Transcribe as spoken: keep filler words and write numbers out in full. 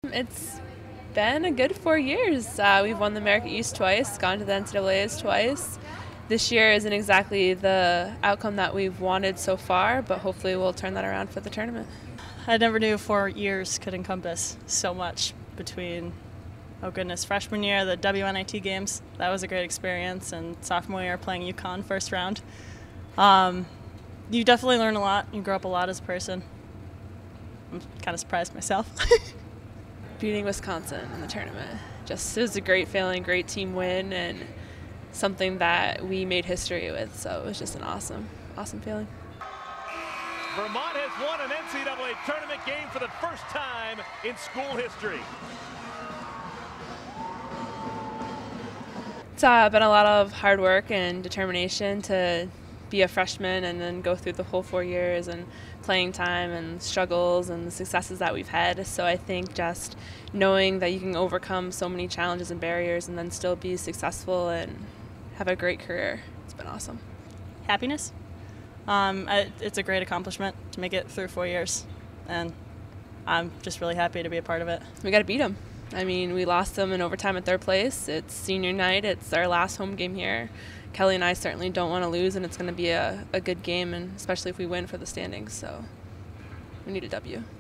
It's been a good four years. Uh, we've won the America East twice, gone to the N C double A's twice. This year isn't exactly the outcome that we've wanted so far, but hopefully we'll turn that around for the tournament. I never knew four years could encompass so much between, oh goodness, freshman year, the W N I T games. That was a great experience, and sophomore year playing UConn first round. Um, you definitely learn a lot. You grow up a lot as a person. I'm kind of surprised myself. Beating Wisconsin in the tournament. Just it was a great feeling, great team win, and something that we made history with. So it was just an awesome, awesome feeling. Vermont has won an N C double A tournament game for the first time in school history. It's uh, been a lot of hard work and determination to be a freshman and then go through the whole four years and playing time and struggles and the successes that we've had. So I think just knowing that you can overcome so many challenges and barriers and then still be successful and have a great career, it's been awesome. Happiness. Um, I, it's a great accomplishment to make it through four years, and I'm just really happy to be a part of it. We got to beat them. I mean, we lost them in overtime at third place. It's senior night. It's our last home game here. Kelly and I certainly don't want to lose, and it's going to be a, a good game, and especially if we win for the standings. So we need a W.